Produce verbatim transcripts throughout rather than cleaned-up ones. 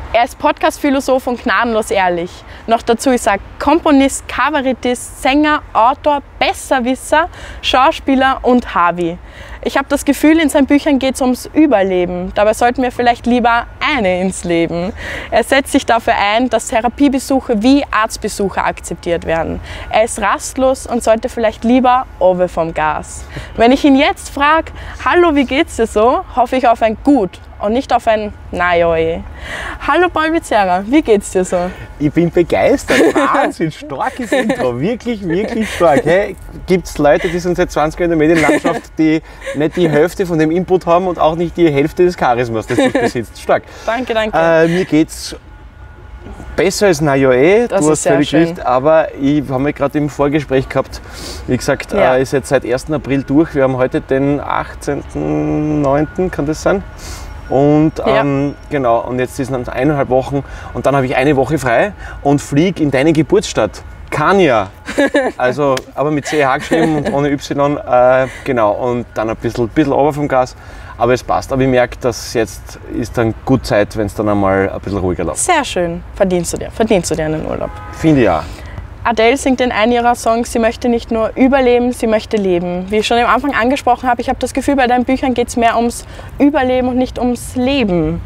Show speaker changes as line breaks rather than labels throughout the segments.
Er ist Podcast-Philosoph und gnadenlos ehrlich. Noch dazu ist er Komponist, Kabarettist, Sänger, Autor, Besserwisser, Schauspieler und Harvey. Ich habe das Gefühl, in seinen Büchern geht es ums Überleben. Dabei sollten wir vielleicht lieber eine ins Leben. Er setzt sich dafür ein, dass Therapiebesuche wie Arztbesuche akzeptiert werden. Er ist rastlos und sollte vielleicht lieber Owe vom Gas. Wenn ich ihn jetzt frage, hallo, wie geht's dir so, hoffe ich auf ein Gut und nicht auf ein Naja. Hallo Paul Becerra, wie geht's dir so?
Ich bin begeistert, Wahnsinn, starkes Intro, wirklich, wirklich stark. Hey, gibt es Leute, die sind seit zwanzig Jahren in der Medienlandschaft, die nicht die Hälfte von dem Input haben und auch nicht die Hälfte des Charismas, das du besitzt. Stark.
Danke, danke.
Äh, mir geht's besser als Naja,
das
du
ist
hast
sehr
völlig
schön.
recht, aber ich habe mich gerade im Vorgespräch gehabt, wie gesagt,
Ja.
äh, ist jetzt seit ersten April durch, wir haben heute den achtzehnten neunten, kann das sein? Und ähm,
Ja.
genau, und jetzt sind es eineinhalb Wochen und dann habe ich eine Woche frei und fliege in deine Geburtsstadt, Kania. Also, aber mit C H geschrieben und ohne Y, äh, genau, und dann ein bisschen, bisschen runter vom Gas, aber es passt. Aber ich merke, dass jetzt ist dann gut Zeit, wenn es dann einmal ein bisschen ruhiger läuft.
Sehr schön, verdienst du dir, verdienst du dir einen Urlaub.
Finde ich auch.
Adele singt in einem ihrer Songs, sie möchte nicht nur überleben, sie möchte leben. Wie ich schon am Anfang angesprochen habe, ich habe das Gefühl, bei deinen Büchern geht es mehr ums Überleben und nicht ums Leben.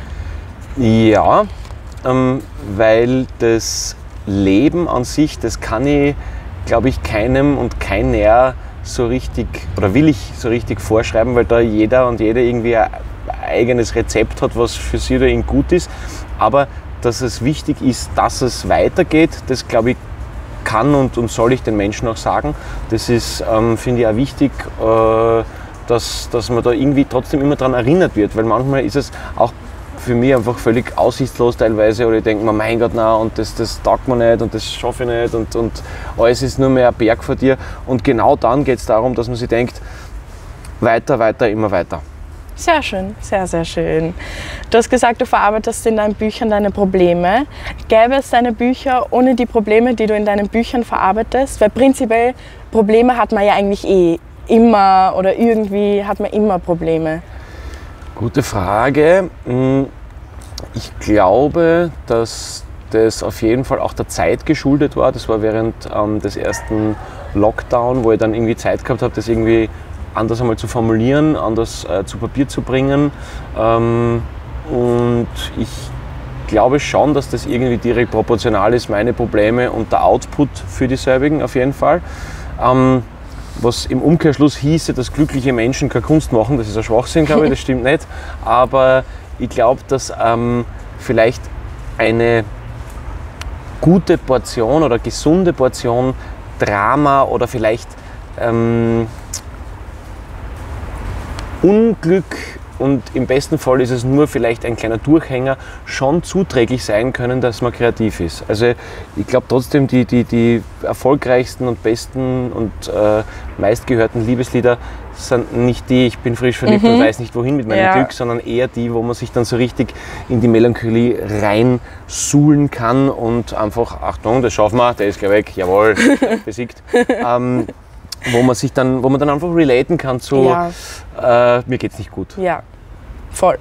Ja, ähm, weil das Leben an sich, das kann ich, glaube ich, keinem und keiner so richtig, oder will ich so richtig vorschreiben, weil da jeder und jede irgendwie ein eigenes Rezept hat, was für sie oder ihn gut ist. Aber dass es wichtig ist, dass es weitergeht, das glaube ich, kann und, und soll ich den Menschen auch sagen. Das ist, ähm, finde ich, auch wichtig, äh, dass, dass man da irgendwie trotzdem immer daran erinnert wird, weil manchmal ist es auch für mich einfach völlig aussichtslos teilweise, oder ich denke mir, mein Gott, nein, und das, das taugt mir nicht und das schaffe ich nicht und, und alles ist nur mehr ein Berg vor dir. Und genau dann geht es darum, dass man sich denkt, weiter, weiter, immer weiter.
Sehr schön, sehr, sehr schön. Du hast gesagt, du verarbeitest in deinen Büchern deine Probleme. Gäbe es deine Bücher ohne die Probleme, die du in deinen Büchern verarbeitest? Weil prinzipiell Probleme hat man ja eigentlich eh immer, oder irgendwie hat man immer Probleme.
Gute Frage. Ich glaube, dass das auf jeden Fall auch der Zeit geschuldet war. Das war während ähm, des ersten Lockdown, wo ich dann irgendwie Zeit gehabt habe, das irgendwie anders einmal zu formulieren, anders äh, zu Papier zu bringen. Ähm, und ich glaube schon, dass das irgendwie direkt proportional ist, meine Probleme und der Output für dieselbigen auf jeden Fall. Ähm, was im Umkehrschluss hieße, dass glückliche Menschen keine Kunst machen, das ist ein Schwachsinn, glaube ich, das stimmt nicht. Aber ich glaube, dass ähm, vielleicht eine gute Portion oder gesunde Portion Drama oder vielleicht ähm, Unglück, und im besten Fall ist es nur vielleicht ein kleiner Durchhänger, schon zuträglich sein können, dass man kreativ ist. Also ich glaube trotzdem, die, die, die erfolgreichsten und besten und äh, meistgehörten Liebeslieder sind nicht die, ich bin frisch verliebt mhm. und weiß nicht wohin mit meinem
ja.
Glück, sondern eher die, wo man sich dann so richtig in die Melancholie reinsuhlen kann und einfach, Achtung, das schaffen wir, der ist gleich weg, jawohl, besiegt. ähm, Wo man sich dann, wo man dann einfach relaten kann zu,
ja.
äh, mir geht's nicht gut.
Ja, voll.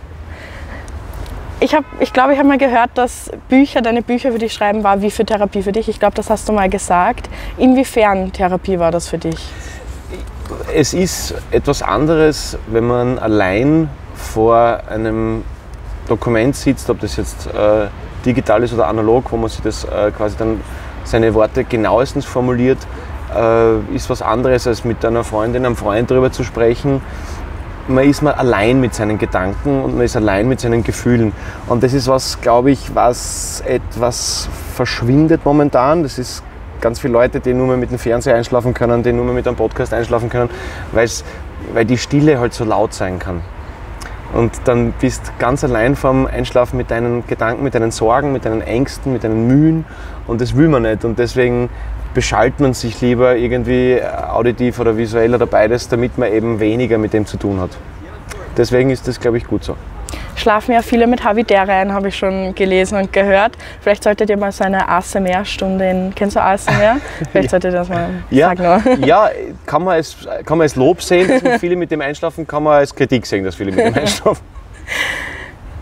Ich glaube, ich, glaub, ich habe mal gehört, dass Bücher, deine Bücher für dich schreiben war wie für Therapie für dich. Ich glaube, das hast du mal gesagt. Inwiefern Therapie war das für dich?
Es ist etwas anderes, wenn man allein vor einem Dokument sitzt, ob das jetzt äh, digital ist oder analog, wo man sich das äh, quasi dann seine Worte genauestens formuliert. Äh, ist was anderes, als mit einer Freundin, einem Freund darüber zu sprechen. Man ist mal allein mit seinen Gedanken und man ist allein mit seinen Gefühlen. Und das ist was, glaube ich, was etwas verschwindet momentan. Das ist ganz viele Leute, die nur mehr mit dem Fernseher einschlafen können, die nur mehr mit einem Podcast einschlafen können, weil's, weil die Stille halt so laut sein kann. Und dann bist du ganz allein vom Einschlafen mit deinen Gedanken, mit deinen Sorgen, mit deinen Ängsten, mit deinen Mühen. Und das will man nicht. Und deswegen beschallt man sich lieber irgendwie auditiv oder visuell oder beides, damit man eben weniger mit dem zu tun hat. Deswegen ist das, glaube ich, gut so.
Schlafen ja viele mit Havidere ein, habe ich schon gelesen und gehört. Vielleicht solltet ihr mal so eine A S M R-Stunde in... Kennst du A S M R? Vielleicht solltet ihr das mal
ja,
sagen.
Ja, kann man, als, kann man als Lob sehen, dass viele mit dem einschlafen, kann man als Kritik sehen, dass viele mit dem einschlafen.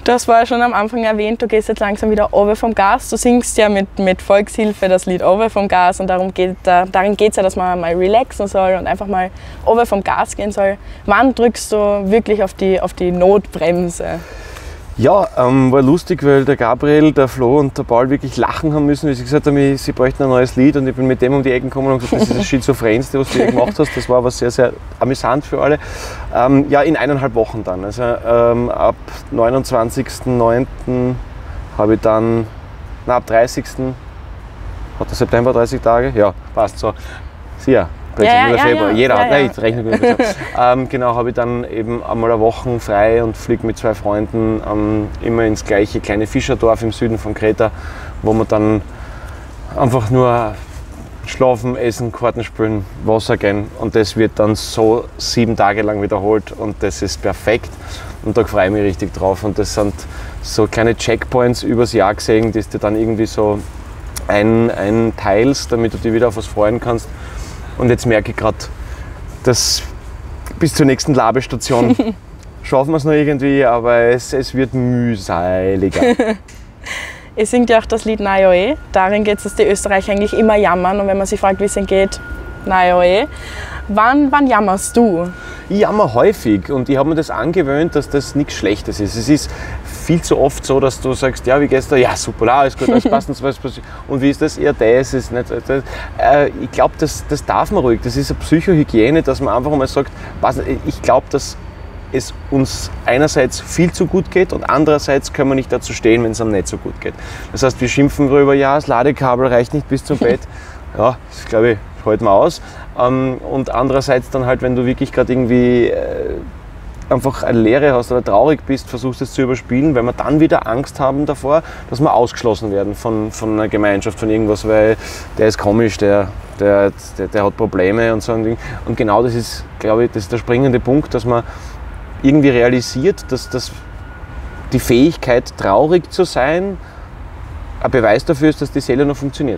Du hast vorher schon am Anfang erwähnt, du gehst jetzt langsam wieder runter vom Gas. Du singst ja mit, mit Volkshilfe das Lied runter vom Gas und darum geht, da, darin geht es ja, dass man mal relaxen soll und einfach mal runter vom Gas gehen soll. Wann drückst du wirklich auf die, auf die Notbremse?
Ja, ähm, war lustig, weil der Gabriel, der Flo und der Paul wirklich lachen haben müssen, weil sie gesagt haben, sie bräuchten ein neues Lied und ich bin mit dem um die Ecken gekommen und gesagt, das ist das Schizophrenste, was du hier gemacht hast. Das war aber sehr, sehr amüsant für alle. Ähm, ja, in eineinhalb Wochen dann. Also ähm, ab neunundzwanzigsten neunten habe ich dann, na, ab dreißigsten hat der September dreißig Tage? Ja, passt so. Sicher.
Ja, ja,
Februar.
ja,
Jeder
ja,
hat,
ja.
nein, ich rechne gut mit. ähm, genau, habe ich dann eben einmal eine Woche frei und fliege mit zwei Freunden ähm, immer ins gleiche kleine Fischerdorf im Süden von Kreta, wo wir dann einfach nur schlafen, essen, Karten spielen, Wasser gehen und das wird dann so sieben Tage lang wiederholt und das ist perfekt und da freue ich mich richtig drauf und das sind so kleine Checkpoints übers Jahr gesehen, die du dann irgendwie so ein, einteilst, damit du dich wieder auf was freuen kannst. Und jetzt merke ich gerade, dass bis zur nächsten Labestation schaffen wir es noch irgendwie, aber es, es wird mühseliger.
Ihr singt ja auch das Lied Na ja eh. Darin geht es, dass die Österreicher eigentlich immer jammern und wenn man sich fragt, wie es ihnen geht, na ja eh. Wann, wann jammerst du?
Ich jammer häufig und ich habe mir das angewöhnt, dass das nichts Schlechtes ist. Es ist viel zu oft so, dass du sagst, ja, wie geht's dir? Ja, super, alles gut, alles passt. Und wie ist das? Ja, das ist nicht. Das, äh, ich glaube, das, das darf man ruhig. Das ist eine Psychohygiene, dass man einfach mal sagt, was, ich glaube, dass es uns einerseits viel zu gut geht und andererseits können wir nicht dazu stehen, wenn es einem nicht so gut geht. Das heißt, wir schimpfen darüber, ja, das Ladekabel reicht nicht bis zum Bett. Ja, das glaube ich, halten wir aus. Ähm, und andererseits dann halt, wenn du wirklich gerade irgendwie äh, einfach eine Leere hast oder traurig bist, versuchst es zu überspielen, weil wir dann wieder Angst haben davor, dass wir ausgeschlossen werden von, von einer Gemeinschaft, von irgendwas, weil der ist komisch, der, der, der, der hat Probleme und so ein Ding. Und genau das ist, glaube ich, das ist der springende Punkt, dass man irgendwie realisiert, dass, dass die Fähigkeit, traurig zu sein, ein Beweis dafür ist, dass die Seele noch funktioniert.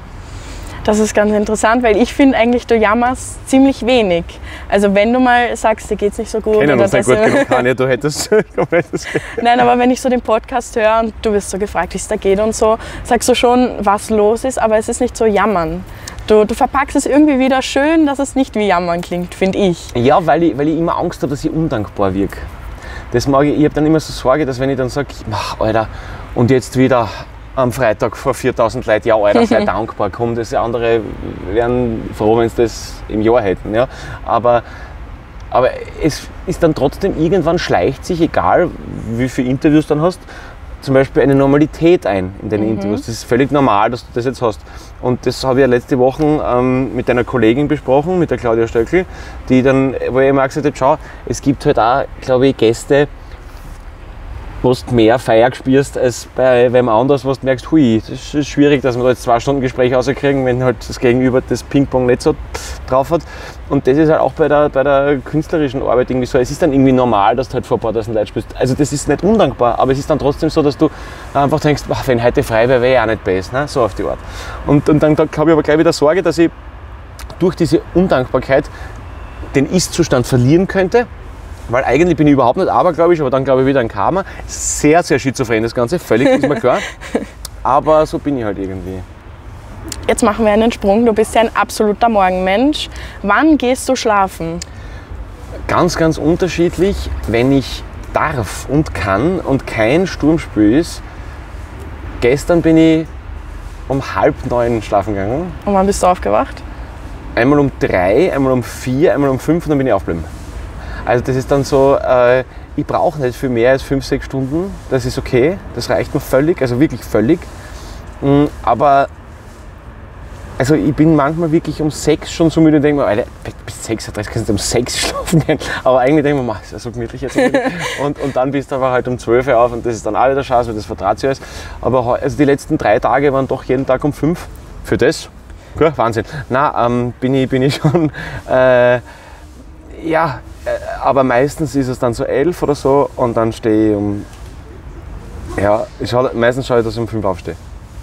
Das ist ganz interessant, weil ich finde eigentlich, du jammerst ziemlich wenig. Also wenn du mal sagst, dir geht es nicht so gut.
Kennen
oder
uns nicht gut genug, Anja, du hättest...
Nein, aber wenn ich so den Podcast höre und du wirst so gefragt, wie es da geht und so, sagst du schon, was los ist, aber es ist nicht so jammern. Du, du verpackst es irgendwie wieder schön, dass es nicht wie jammern klingt, finde ich.
Ja, weil ich, weil ich immer Angst habe, dass ich undankbar wirke. Das mag ich, ich habe dann immer so Sorge, dass wenn ich dann sage, Alter, und jetzt wieder am Freitag vor viertausend Leuten, ja Alter, sei dankbar, komm, das andere wären froh, wenn sie das im Jahr hätten. Ja? Aber, aber es ist dann trotzdem, irgendwann schleicht sich, egal wie viele Interviews du dann hast, zum Beispiel eine Normalität ein in deinen mhm. Interviews. Das ist völlig normal, dass du das jetzt hast. Und das habe ich ja letzte Woche ähm, mit einer Kollegin besprochen, mit der Claudia Stöckl, die dann, wo ich immer gesagt habe, schau, es gibt halt auch, glaube ich, Gäste, wo du mehr Feier spürst als bei wem anders, wo du merkst, hui, das ist schwierig, dass wir da jetzt zwei Stunden Gespräch rauskriegen, wenn halt das Gegenüber das Ping-Pong nicht so drauf hat. Und das ist halt auch bei der, bei der künstlerischen Arbeit irgendwie so. Es ist dann irgendwie normal, dass du halt vor ein paar tausend Leuten spielst. Also das ist nicht undankbar, aber es ist dann trotzdem so, dass du einfach denkst, wenn heute frei wäre, wäre ich auch nicht besser, ne? So auf die Art. Und, und dann habe ich aber gleich wieder Sorge, dass ich durch diese Undankbarkeit den Ist-Zustand verlieren könnte. Weil eigentlich bin ich überhaupt nicht abergläubisch, aber dann glaube ich wieder an Karma. Sehr, sehr schizophren das Ganze, völlig, ist mir klar. Aber so bin ich halt irgendwie.
Jetzt machen wir einen Sprung. Du bist ja ein absoluter Morgenmensch. Wann gehst du schlafen?
Ganz, ganz unterschiedlich, wenn ich darf und kann und kein Sturmspiel ist. Gestern bin ich um halb neun schlafen gegangen.
Und wann bist du aufgewacht?
Einmal um drei, einmal um vier, einmal um fünf und dann bin ich aufgeblieben. Also das ist dann so, äh, ich brauche nicht viel mehr als fünf, sechs Stunden, das ist okay, das reicht mir völlig, also wirklich völlig. Aber also ich bin manchmal wirklich um sechs schon so müde und denke mir, Alter, bis sechs Uhr dreißig kannst du um sechs schlafen gehen. Aber eigentlich denke ich mir, ist ja so gemütlich jetzt. und, und dann bist du aber halt um zwölf Uhr auf und das ist dann auch wieder scheiße, weil das Vertragsjahr ist. Aber also die letzten drei Tage waren doch jeden Tag um fünf für das. Cool, Wahnsinn. Nein, ähm, bin, ich, bin ich schon, äh, ja, aber meistens ist es dann so elf oder so und dann stehe ich um, ja, ich schau, meistens schaue ich, dass ich um fünf aufstehe.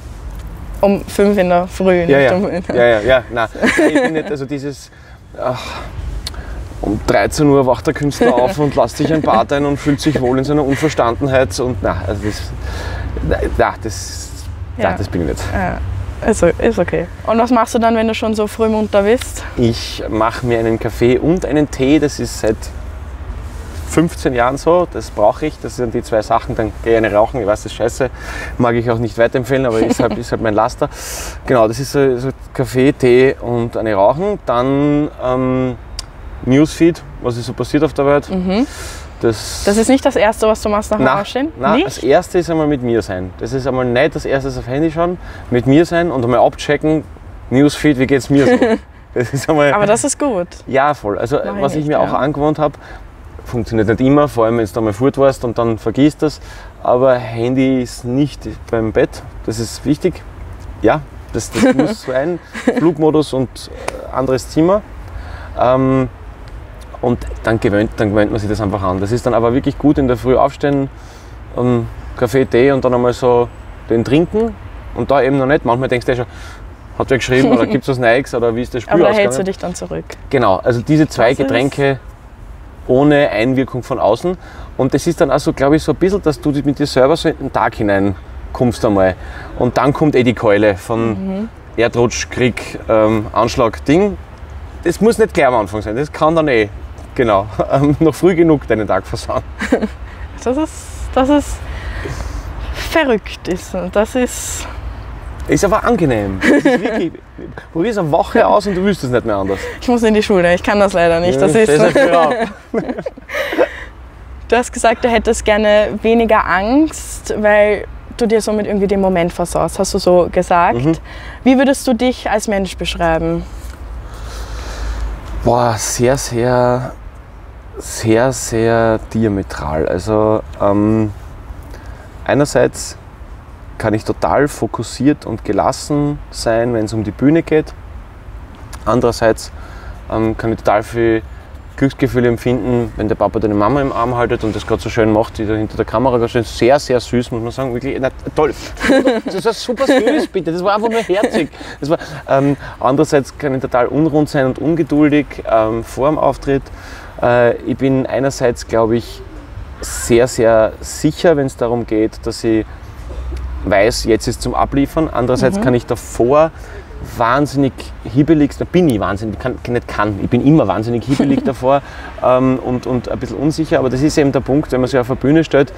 Um fünf in der Früh?
Ja, ja, um ja, ja, ja, nein, ich bin nicht, also dieses, ach, um dreizehn Uhr wacht der Künstler auf und lässt sich ein Bad ein und fühlt sich wohl in seiner Unverstandenheit. Und na, also das, na, das,
Ja.
na, das bin ich nicht.
Ja, ist, ist okay. Und was machst du dann, wenn du schon so früh munter bist?
Ich mache mir einen Kaffee und einen Tee, das ist seit fünfzehn Jahren so, das brauche ich, das sind die zwei Sachen, dann gehe ich eine rauchen, ich weiß, das ist scheiße, mag ich auch nicht weiterempfehlen, aber ist halt, ist halt mein Laster. Genau, das ist so, so Kaffee, Tee und eine Rauchen, dann ähm, Newsfeed, was ist so passiert auf der Welt.
Mhm.
Das,
Das ist nicht das Erste, was du machst nach dem
na,
Aufstehen?
na,
Nicht?
das Erste ist einmal mit mir sein. Das ist einmal nicht das Erste auf Handy schauen, mit mir sein und einmal abchecken, Newsfeed, wie geht's mir so. Das ist einmal,
Aber das ist gut.
ja, voll. Also
Mach ich
was ich
nicht,
mir auch
ja.
angewohnt habe, funktioniert nicht immer, vor allem wenn du einmal fort warst und dann vergisst das. Aber Handy ist nicht beim Bett, das ist wichtig. Ja, das, das muss sein. Flugmodus und äh, anderes Zimmer. Ähm, und dann gewöhnt, dann gewöhnt man sich das einfach an. Das ist dann aber wirklich gut in der Früh aufstehen, um Kaffee, Tee und dann einmal so den trinken. Und da eben noch nicht. Manchmal denkst du ja schon, hat wer geschrieben oder gibt es was Neues oder wie ist das Spiel
Aber da
ausgegangen?
hältst du dich dann zurück.
Genau, also diese zwei
Das ist-
Getränke ohne Einwirkung von außen. Und das ist dann auch so, glaube ich, so ein bisschen, dass du mit dir selber so in den Tag hinein kommst einmal. Und dann kommt eh die Keule von
Mhm.
Erdrutsch, Krieg, ähm, Anschlag, Ding. Das muss nicht gleich am Anfang sein, das kann dann eh, genau, ähm, noch früh genug deinen Tag versauen.
Das ist, das ist verrückt. Ist. Das ist,
Ist aber angenehm. Das ist wirklich, probier es eine Woche aus und du willst es nicht mehr anders.
ich muss in die Schule, ich kann das leider nicht. Das
Ja,
ist,
stehst halt drauf.
du hast gesagt, du hättest gerne weniger Angst, weil du dir somit irgendwie den Moment versaust, hast du so gesagt.
Mhm.
Wie würdest du dich als Mensch beschreiben?
Boah, sehr, sehr, sehr, sehr diametral. Also ähm, einerseits kann ich total fokussiert und gelassen sein, wenn es um die Bühne geht. Andererseits ähm, kann ich total viel Glücksgefühle empfinden, wenn der Papa deine Mama im Arm haltet und das gerade so schön macht, die da hinter der Kamera steht. Sehr, sehr süß, muss man sagen. Wirklich, na, toll. Das war super süß, bitte. Das war einfach nur herzig. Das war, ähm, andererseits kann ich total unrund sein und ungeduldig ähm, vor dem Auftritt. Äh, ich bin einerseits, glaube ich, sehr, sehr sicher, wenn es darum geht, dass ich weiß, jetzt ist zum Abliefern. Andererseits
Mhm.
kann ich davor wahnsinnig hibbelig, da bin ich wahnsinnig, kann, nicht kann, ich bin immer wahnsinnig hibbelig davor ähm, und, und ein bisschen unsicher, aber das ist eben der Punkt, wenn man sich auf eine Bühne stellt,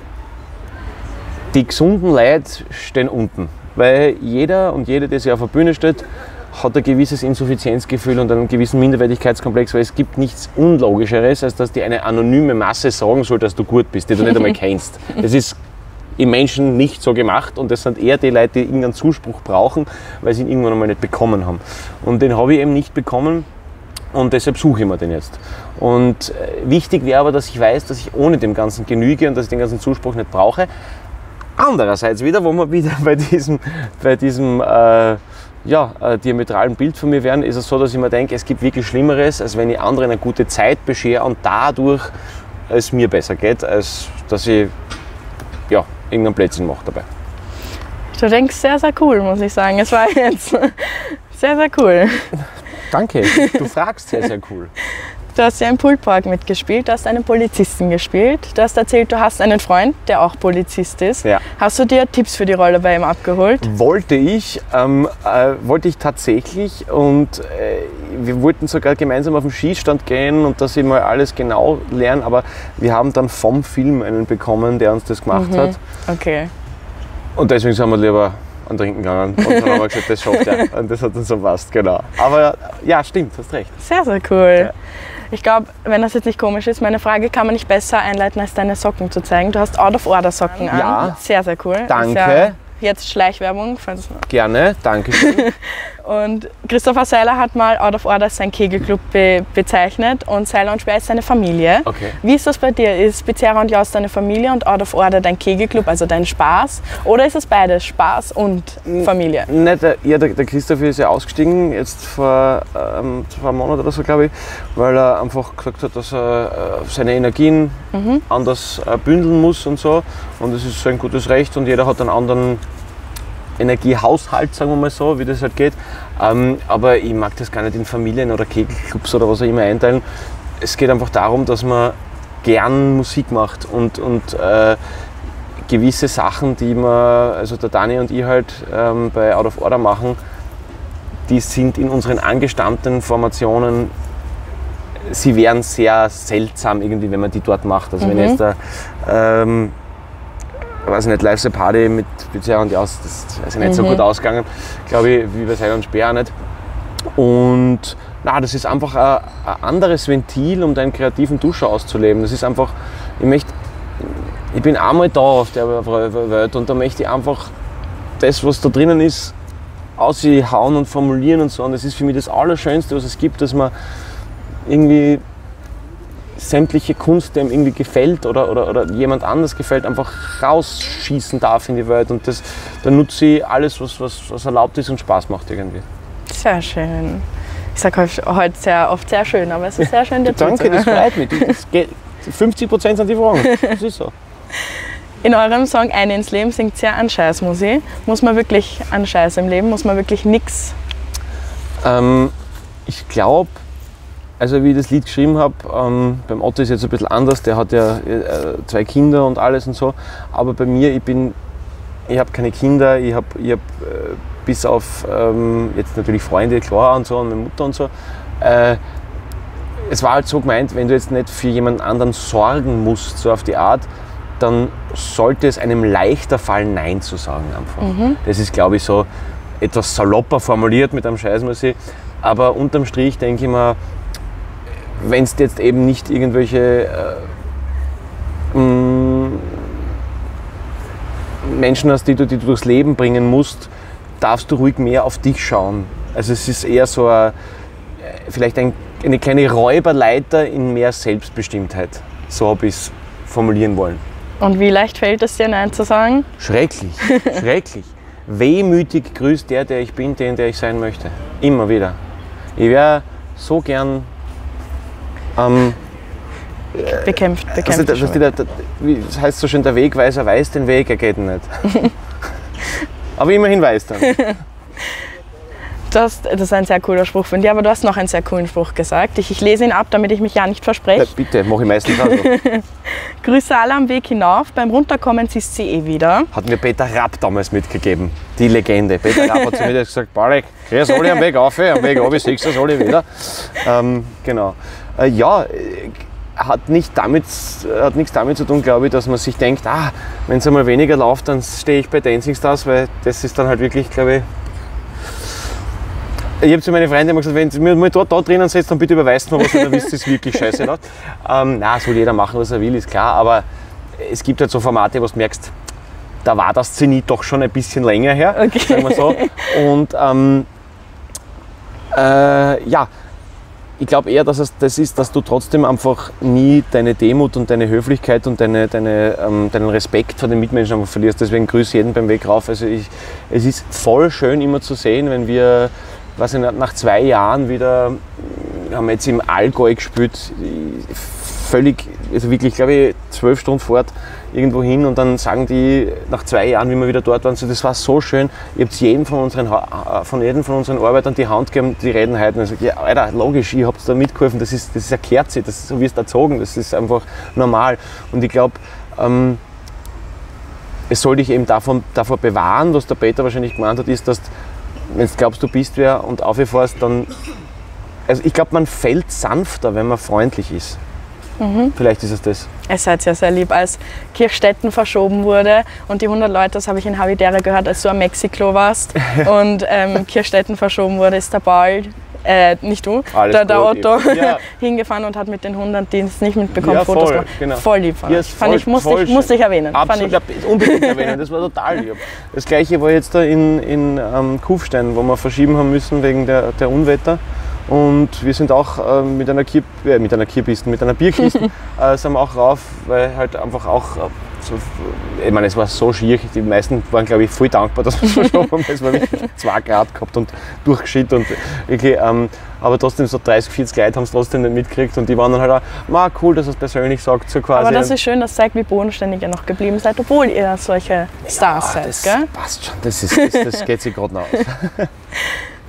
die gesunden Leute stehen unten, weil jeder und jede, die sich auf eine Bühne stellt, hat ein gewisses Insuffizienzgefühl und einen gewissen Minderwertigkeitskomplex, weil es gibt nichts Unlogischeres, als dass dir eine anonyme Masse sagen soll, dass du gut bist, die du nicht einmal kennst. Das ist im Menschen nicht so gemacht und das sind eher die Leute, die irgendeinen Zuspruch brauchen, weil sie ihn irgendwann einmal nicht bekommen haben. Und den habe ich eben nicht bekommen und deshalb suche ich mir den jetzt. Und äh, wichtig wäre aber, dass ich weiß, dass ich ohne dem Ganzen genüge und dass ich den ganzen Zuspruch nicht brauche. Andererseits wieder, wo wir wieder bei diesem, bei diesem äh, ja, äh, diametralen Bild von mir wären, ist es so, dass ich mir denke, es gibt wirklich Schlimmeres, als wenn ich anderen eine gute Zeit beschere und dadurch es mir besser geht, als dass ich ja, irgendeinen Blödsinn mache dabei.
Du denkst sehr, sehr cool, muss ich sagen. Es war jetzt sehr, sehr cool.
Danke, du fragst sehr, sehr cool.
Du hast ja im Poolpark mitgespielt, du hast einen Polizisten gespielt. Du hast erzählt, du hast einen Freund, der auch Polizist ist.
Ja.
Hast du dir Tipps für die Rolle bei ihm abgeholt?
Wollte ich, ähm, äh, wollte ich tatsächlich und äh, wir wollten sogar gemeinsam auf den Schießstand gehen und dass ich mal alles genau lernen, aber wir haben dann vom Film einen bekommen, der uns das gemacht
Mhm.
hat.
Okay.
Und deswegen sind wir lieber an Trinken gegangen und dann haben wir gesagt, das schafft er. Und das hat uns so passt, genau. Aber ja, stimmt, hast recht.
Sehr, sehr cool.
Ja.
Ich glaube, wenn das jetzt nicht komisch ist, meine Frage kann man nicht besser einleiten, als deine Socken zu zeigen. Du hast Out-of-Order-Socken an.
Ja.
Sehr, sehr cool.
Danke.
Ist ja jetzt Schleichwerbung. falls-
Gerne, danke schön.
Und Christopher Seiler hat mal Out of Order sein Kegelclub be bezeichnet und Seiler und Speer ist seine Familie.
Okay.
Wie ist das bei dir? Ist Bezerra und Jaus deine Familie und Out of Order dein Kegelclub, also dein Spaß? Oder ist es beides, Spaß und Familie?
Nicht, der, ja, der, der Christoph ist ja ausgestiegen, jetzt vor ähm, zwei Monaten oder so, glaube ich, weil er einfach gesagt hat, dass er äh, seine Energien
Mhm.
anders äh, bündeln muss und so. Und das ist sein gutes Recht und jeder hat einen anderen Energiehaushalt, sagen wir mal so, wie das halt geht. Ähm, aber ich mag das gar nicht in Familien oder Kegelclubs oder was auch immer einteilen. es geht einfach darum, dass man gern Musik macht und, und äh, gewisse Sachen, die wir, also der Dani und ich halt ähm, bei Out of Order machen, die sind in unseren angestammten Formationen, sie wären sehr seltsam irgendwie, wenn man die dort macht. Also mhm. wenn jetzt da, ähm, weiß ich nicht, Life's a Party mit Bizarre und Jaus, das ist nicht mhm. so gut ausgegangen, glaube ich, wie bei Seil und Speer auch nicht. Und na, das ist einfach ein, ein anderes Ventil, um deinen kreativen Duscher auszuleben. Das ist einfach, ich möchte, ich bin einmal da auf der Welt und da möchte ich einfach das, was da drinnen ist, aushauen und formulieren und so. Und das ist für mich das Allerschönste, was es gibt, dass man irgendwie sämtliche Kunst, die einem irgendwie gefällt oder, oder, oder jemand anders gefällt, einfach rausschießen darf in die Welt. Und das, da nutze ich alles, was, was, was erlaubt ist und Spaß macht irgendwie.
Sehr schön. Ich sage heute sehr oft sehr schön, aber es ist sehr schön, dir
Danke, das freut mich. Das geht, fünfzig Prozent sind die Fragen. Das ist so.
In eurem Song Eine ins Leben singt ihr an Scheißmusik. Muss man wirklich an Scheiß im Leben? Muss man wirklich nichts?
Ähm, ich glaube, also wie ich das Lied geschrieben habe, ähm, beim Otto ist jetzt ein bisschen anders, der hat ja äh, zwei Kinder und alles und so. Aber bei mir, ich bin, ich habe keine Kinder, ich habe ich hab, äh, bis auf ähm, jetzt natürlich Freunde, klar und so, und meine Mutter und so. Äh, es war halt so gemeint, wenn du jetzt nicht für jemand anderen sorgen musst, so auf die Art, dann sollte es einem leichter fallen, Nein zu sagen einfach. Mhm. Das ist, glaube ich, so etwas salopper formuliert mit einem Scheißmusik. Aber unterm Strich denke ich mir, wenn es jetzt eben nicht irgendwelche äh, mh, Menschen hast, die du, die du durchs Leben bringen musst, darfst du ruhig mehr auf dich schauen. Also es ist eher so ein, vielleicht ein, eine kleine Räuberleiter in mehr Selbstbestimmtheit. So habe ich es formulieren wollen.
Und wie leicht fällt es dir, Nein zu sagen?
Schrecklich, schrecklich. Wehmütig grüßt der, der ich bin, den, der ich sein möchte. Immer wieder. Ich wäre so gern ähm,
bekämpft, bekämpft.
Also, das, das, das, das heißt so schön, der Wegweiser weiß den Weg, er geht nicht. Aber immerhin weiß dann.
Das, das ist ein sehr cooler Spruch von dir, aber du hast noch einen sehr coolen Spruch gesagt. Ich, ich lese ihn ab, damit ich mich ja nicht verspreche.
Ja, bitte, mache ich meistens auch so.
Grüße alle am Weg hinauf, beim Runterkommen siehst sie eh wieder.
Hat mir Peter Rapp damals mitgegeben, die Legende. Peter Rapp hat zu mir gesagt, Balek, grüß alle am Weg auf, am Weg runter, siehst du alle wieder. Ähm, genau. Äh, ja, hat, nicht damit, hat nichts damit zu tun, glaube ich, dass man sich denkt, ah, wenn es einmal weniger läuft, dann stehe ich bei Dancing Stars, weil das ist dann halt wirklich, glaube ich, ich habe zu meinen Freunden immer gesagt, wenn ihr mich mal dort da drinnen setzt, dann bitte überweist mir was, dann wisst ihr, es wirklich scheiße läuft. Ähm, na, soll jeder machen, was er will, ist klar, aber es gibt halt so Formate, wo du merkst, da war das Zenit doch schon ein bisschen länger her, okay. Sagen wir so. Und ähm, äh, ja, ich glaube eher, dass es das ist, dass du trotzdem einfach nie deine Demut und deine Höflichkeit und deine, deine, ähm, deinen Respekt vor den Mitmenschen einfach verlierst. Deswegen grüße jeden beim Weg rauf. Also ich, es ist voll schön immer zu sehen, wenn wir, was ich, nach zwei Jahren wieder, haben wir jetzt im Allgäu gespielt, völlig, also wirklich, glaube ich, zwölf Stunden Fahrt irgendwo hin und dann sagen die nach zwei Jahren, wie wir wieder dort waren, so, das war so schön, ihr habt jedem von unseren, von jedem von unseren Arbeitern die Hand gegeben, die reden heute. Und ich sage, ja, Alter, logisch, ihr habt da mitgeholfen, das ist, das ist eine Kerze, das ist so wie es erzogen, das ist einfach normal. Und ich glaube, ähm, es soll dich eben davon, davor bewahren, was der Peter wahrscheinlich gemeint hat, ist, dass wenn du glaubst, du bist wer und aufgefährst, dann, also ich glaube, man fällt sanfter, wenn man freundlich ist. Mhm. Vielleicht ist es das.
Ihr seid ja sehr lieb. Als Kirchstetten verschoben wurde und die hundert Leute, das habe ich in Havidera gehört, als du am Mexiko warst und ähm, Kirchstetten verschoben wurde, ist der Paul, äh, nicht du, der, der Otto, ja. hingefahren und hat mit den hundert, die es nicht mitbekommen,
ja,
Fotos
voll,
gemacht.
Genau.
Voll lieb von
ja,
euch. Fand ich, musste ich, musste ich erwähnen.
Absolut,
Fand
ich. Unbedingt erwähnen, das war total lieb. Das gleiche war jetzt da in, in ähm, Kufstein, wo wir verschieben haben müssen wegen der, der Unwetter. Und wir sind auch äh, mit einer Kier, äh, mit einer Kierbiste, mit einer Bierkiste äh, sind wir auch rauf, weil halt einfach auch, äh, so, ich meine, es war so schier, die meisten waren, glaube ich, voll dankbar, dass wir es verschoben haben, es war wirklich zwei Grad gehabt und durchgeschüttet und wirklich, ähm, aber trotzdem so dreißig, vierzig Leute haben es trotzdem nicht mitgekriegt und die waren dann halt auch, ma, cool, dass er es persönlich sagt, so quasi.
Aber das ist schön, das zeigt, wie bodenständig ihr noch geblieben seid, obwohl ihr solche Stars
ja,
seid,
das
gell?
Passt schon, das, ist, das, das geht sich gerade noch aus.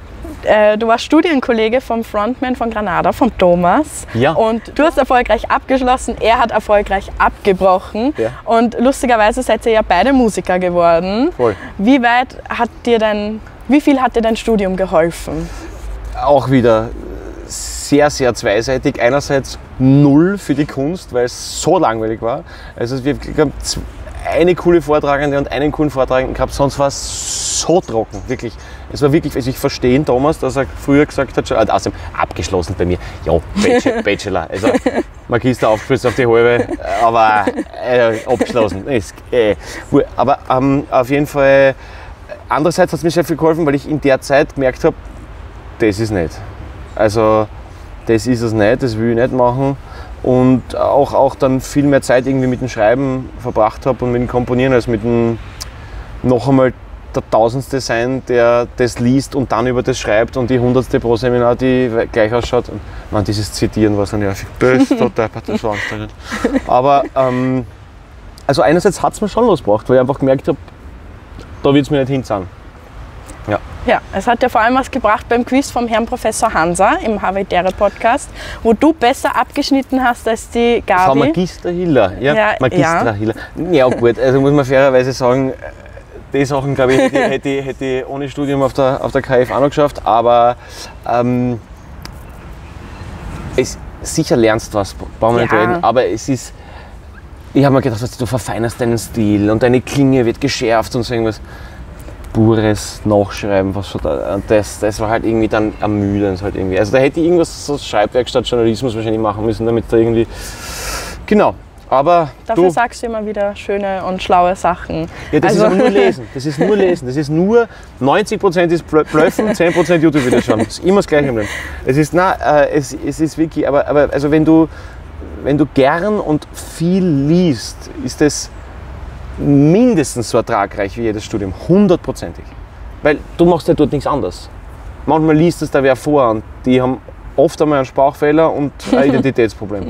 Äh, du warst Studienkollege vom Frontman von Granada, vom Thomas.
Ja.
Und du hast erfolgreich abgeschlossen, er hat erfolgreich abgebrochen.
Ja.
Und lustigerweise seid ihr ja beide Musiker geworden.
Voll.
Wie weit hat dir dein, wie viel hat dir dein Studium geholfen?
Auch wieder sehr, sehr zweiseitig. Einerseits null für die Kunst, weil es so langweilig war. Also wir haben eine coole Vortragende und einen coolen Vortragenden gehabt, sonst war es so trocken, wirklich. Es war wirklich, also ich verstehe Thomas, dass er früher gesagt hat, schon, also außerdem abgeschlossen bei mir, ja, Bachelor, also Magister aufgespritzt auf die halbe, aber äh, abgeschlossen. Ist, äh, aber ähm, auf jeden Fall, andererseits hat es mir sehr viel geholfen, weil ich in der Zeit gemerkt habe, das ist nicht. Also das ist es nicht, das will ich nicht machen. Und auch, auch dann viel mehr Zeit irgendwie mit dem Schreiben verbracht habe und mit dem Komponieren, als mit dem noch einmal der Tausendste sein, der das liest und dann über das schreibt und die Hundertste pro Seminar, die gleich ausschaut. Und man, dieses Zitieren war so nervig. Böse, total, das war anstrengend. Aber ähm, also einerseits hat es mir schon losgebracht, weil ich einfach gemerkt habe, da wird es mir nicht hinzahlen. Ja.
Ja, es hat ja vor allem was gebracht beim Quiz vom Herrn Professor Hansa im Havidere Podcast, wo du besser abgeschnitten hast als die Gabi.
Das war Magister Hiller. Ja,
ja,
Magister
ja.
Hiller. Ja gut, also muss man fairerweise sagen, die Sachen, glaube ich, hätte, hätte, hätte ich ohne Studium auf der, auf der K F auch noch geschafft, aber ähm, es, sicher lernst du was, brauchen wir nicht
Ja.
reden, aber es ist, ich habe mir gedacht, du verfeinerst deinen Stil und deine Klinge wird geschärft und so irgendwas. Pures Nachschreiben, was so da, das, das war halt irgendwie dann ermüdend halt irgendwie. Also da hätte ich irgendwas so Schreibwerkstatt Journalismus wahrscheinlich machen müssen, damit da irgendwie, genau. Aber
Dafür
du,
sagst du immer wieder schöne und schlaue Sachen.
ja, das
Also-
ist aber nur Lesen, das ist nur Lesen, das ist nur neunzig Prozent ist Blöffen, zehn Prozent YouTube-Videos schauen. Das ist immer das Gleiche im Leben. Es ist, nein, äh, es, es ist wirklich, aber, aber also wenn du, wenn du gern und viel liest, ist das mindestens so ertragreich wie jedes Studium, hundertprozentig. Weil du machst ja dort nichts anderes. Manchmal liest es da wer vor und die haben oft einmal einen Sprachfehler und ein Identitätsproblem.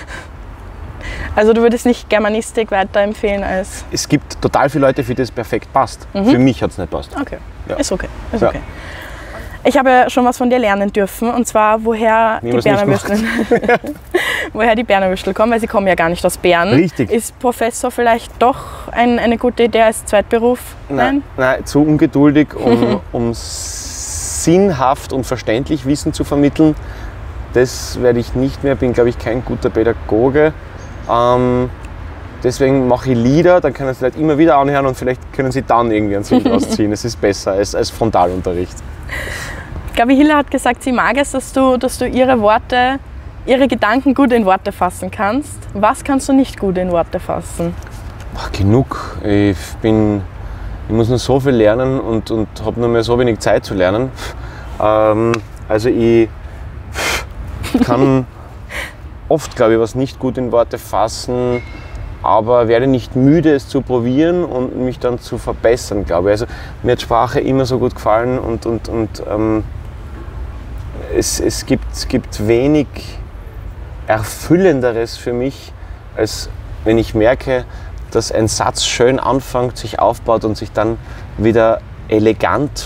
Also du würdest nicht Germanistik weiterempfehlen als...
Es gibt total viele Leute, für die das perfekt passt. Für mich hat es nicht passt.
Okay,
Ja.
ist okay. Ist
Ja.
okay. Ich habe ja schon was von dir lernen dürfen, und zwar woher
Wie
die
man's nicht
Berner Würstel, woher die Berner Würstel kommen, weil sie kommen ja gar nicht aus Bern.
Richtig.
Ist Professor vielleicht doch ein, eine gute Idee als Zweitberuf?
Nein, nein, zu ungeduldig, um, um sinnhaft und verständlich Wissen zu vermitteln. Das werde ich nicht mehr, bin, glaube ich, kein guter Pädagoge. Ähm, deswegen mache ich Lieder, dann können Sie halt immer wieder anhören und vielleicht können Sie dann irgendwie einen Sinn draus ziehen. Es ist besser als, als Frontalunterricht.
Gabi Hiller hat gesagt, sie mag es, dass du, dass du ihre Worte, ihre Gedanken gut in Worte fassen kannst. Was kannst du nicht gut in Worte fassen?
Ach, genug. Ich, bin, ich muss noch so viel lernen und, und habe nur mehr so wenig Zeit zu lernen. Ähm, also ich kann oft, glaube ich, was nicht gut in Worte fassen, aber werde nicht müde, es zu probieren und mich dann zu verbessern, glaube ich. Also mir hat Sprache immer so gut gefallen und, und, und ähm, es, es, gibt, es gibt wenig Erfüllenderes für mich, als wenn ich merke, dass ein Satz schön anfängt, sich aufbaut und sich dann wieder elegant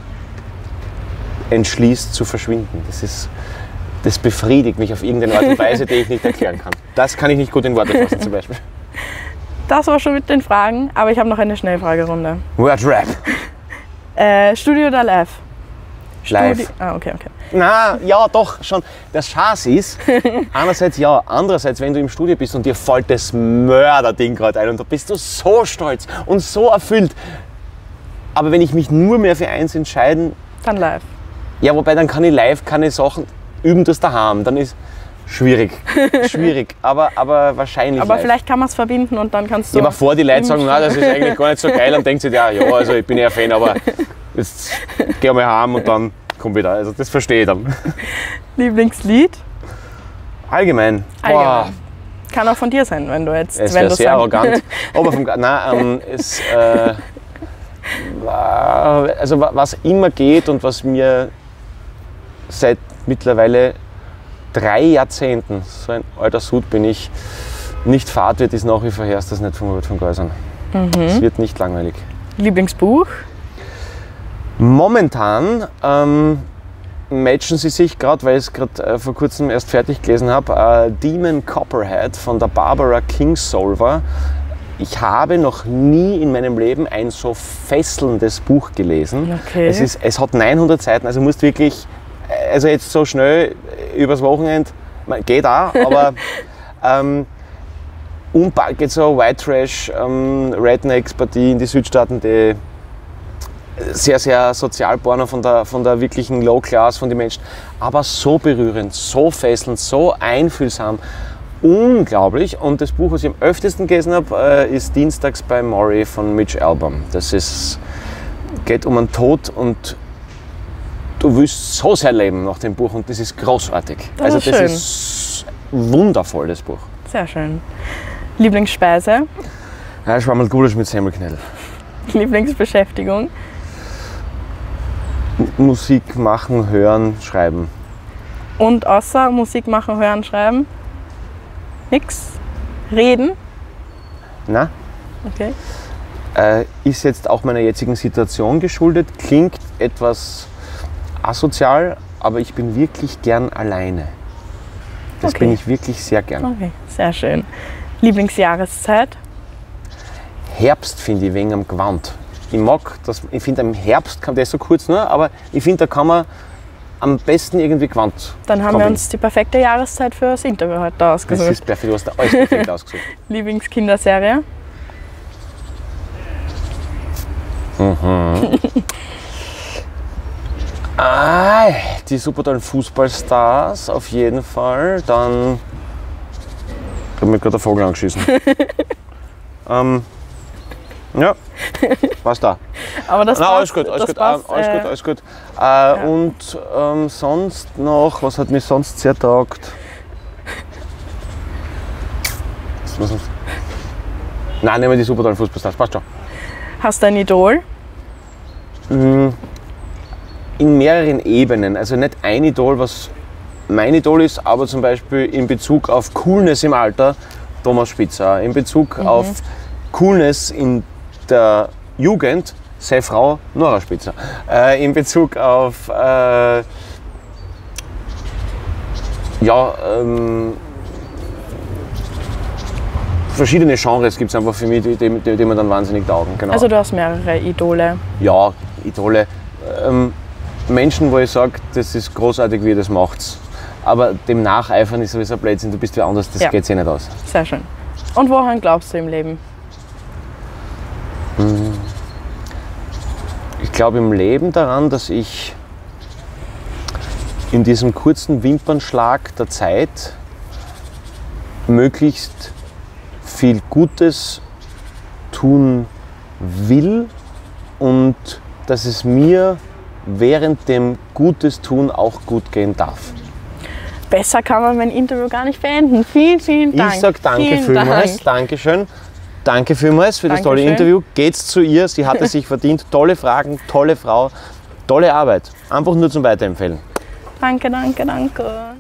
entschließt zu verschwinden. Das ist, das befriedigt mich auf irgendeine Art und Weise, die ich nicht erklären kann. Das kann ich nicht gut in Worte fassen zum Beispiel.
Das war schon mit den Fragen, aber ich habe noch eine Schnellfragerunde.
Wordrap.
Äh, Studio oder live?
Live.
Studi- ah, okay, okay.
Na, ja, doch, schon. Das Schatz ist, einerseits ja, andererseits, wenn du im Studio bist und dir fällt das Mörderding gerade ein und da bist du so stolz und so erfüllt. Aber wenn ich mich nur mehr für eins entscheiden,
Dann live.
ja, wobei dann kann ich live keine Sachen üben, das daheim. Dann ist schwierig, schwierig, aber, aber wahrscheinlich
Aber
live.
vielleicht kann man es verbinden und dann kannst du...
Ja, aber vor die Leute
im
sagen, na, das ist eigentlich gar nicht so geil, dann denkt sich, ja, ja, also ich bin ja Fan, aber jetzt geh mal heim und dann komm wieder. Also das verstehe ich dann.
Lieblingslied?
Allgemein.
Allgemein. Kann auch von dir sein, wenn du jetzt...
Es
wenn
wäre
du
sehr
sagst-
arrogant. Aber vom, nein, ähm, es, äh, war- also wa- was immer geht und was mir seit mittlerweile drei Jahrzehnten, so ein alter Sud bin ich, nicht fad wird, ist nach wie vor Herst das nicht von Robert von Geusern. Es wird nicht langweilig.
Lieblingsbuch?
Momentan ähm, matchen sie sich gerade, weil ich es gerade äh, vor kurzem erst fertig gelesen habe. Äh, Demon Copperhead von der Barbara Kingsolver. Ich habe noch nie in meinem Leben ein so fesselndes Buch gelesen.
Okay.
Es, ist, es hat neunhundert Seiten, also musst wirklich, also jetzt so schnell übers Wochenende, geht auch, aber ähm, geht so White Trash, ähm, Rednecks-Partie in die Südstaaten, die sehr, sehr Sozialporno von der, von der wirklichen Low Class, von den Menschen, aber so berührend, so fesselnd, so einfühlsam. Unglaublich. Und das Buch, was ich am öftesten gelesen habe, ist Dienstags bei Maury von Mitch Albom. Das ist, geht um einen Tod und du willst so sehr leben nach dem Buch und das ist großartig.
Das
also
ist
das
schön.
ist wundervoll, das Buch.
Sehr schön. Lieblingsspeise?
Ja, Schwammerl Gulasch mit Semmelknödel.
Lieblingsbeschäftigung?
M- Musik machen, hören, schreiben.
Und außer Musik machen, hören, schreiben? Nix? Reden?
Na?
Okay.
Äh, ist jetzt auch meiner jetzigen Situation geschuldet, klingt etwas asozial, aber ich bin wirklich gern alleine. Das
Okay.
bin ich wirklich sehr gern.
Okay, sehr schön. Lieblingsjahreszeit?
Herbst finde ich wegen am Gewand. Ich mag das, ich finde im Herbst, kann das so kurz nur, aber ich finde, da kann man am besten irgendwie Gewand.
Dann haben wir uns die perfekte Jahreszeit für das Interview heute
Das
ausgesucht.
ist perfekt, du hast da alles perfekt ausgesucht.
Lieblingskinderserie?
Ah, die super tollen Fußballstars auf jeden Fall. Dann. Ich habe mir gerade der Vogel angeschissen. ähm, ja, was da?
Aber das
Na,
passt,
alles gut, alles
das
gut,
passt,
ähm, alles
äh,
gut, alles gut. Äh, Und ähm, sonst noch, was hat mich sonst sehr taugt? Was sonst? Nein, nehmen wir die super tollen Fußballstars, passt schon.
Hast du ein Idol?
In mehreren Ebenen, also nicht ein Idol, was mein Idol ist, aber zum Beispiel in Bezug auf Coolness im Alter Thomas Spitzer, in Bezug
Mhm.
auf Coolness in der Jugend seine Frau Nora Spitzer, äh, in Bezug auf äh, ja, ähm, verschiedene Genres gibt es einfach für mich, die, die, die, die mir dann wahnsinnig taugen. Genau.
Also du hast mehrere Idole.
Ja, Idole. Ähm, Menschen, wo ich sage, das ist großartig, wie ihr das macht. Aber dem Nacheifern ist sowieso ein Blödsinn, du bist wer anders, das
Ja.
geht sich nicht aus.
Sehr schön. Und woran glaubst du im Leben?
Ich glaube im Leben daran, dass ich in diesem kurzen Wimpernschlag der Zeit möglichst viel Gutes tun will und dass es mir während dem Gutes tun auch gut gehen darf.
Besser kann man mein Interview gar nicht beenden. Vielen, vielen Dank.
Ich sage danke
Vielen
vielmals,
Dank.
Dankeschön. Danke vielmals für das tolle
Dankeschön.
Interview. Geht's zu ihr, sie hat es sich verdient. Tolle Fragen, tolle Frau, tolle Arbeit. Einfach nur zum Weiterempfehlen.
Danke, danke, danke.